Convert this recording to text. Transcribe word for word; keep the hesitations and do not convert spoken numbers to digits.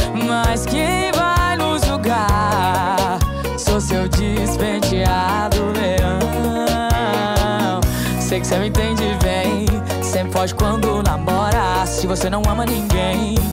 Mas quem vai nos julgar? Sou seu despenteado leão. Sei que cê me entende bem. Sempre foge quando namora, se você não ama ninguém.